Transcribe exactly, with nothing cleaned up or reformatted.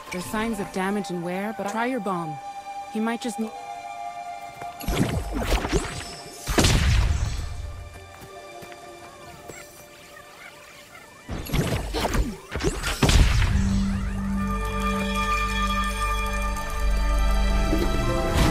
There's signs of damage and wear, but try your bomb. He might just need... You